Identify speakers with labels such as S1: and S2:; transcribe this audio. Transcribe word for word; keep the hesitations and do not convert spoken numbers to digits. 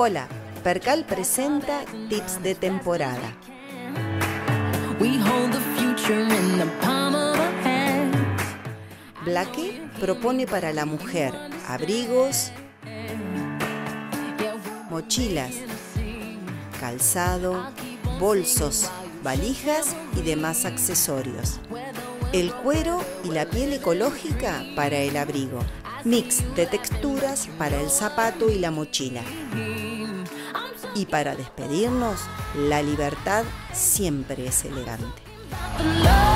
S1: Hola, Percal presenta Tips de temporada. Blaque propone para la mujer abrigos, mochilas, calzado, bolsos, valijas y demás accesorios. El cuero y la piel ecológica para el abrigo. Mix de texturas para el zapato y la mochila. Y para despedirnos, la libertad siempre es elegante.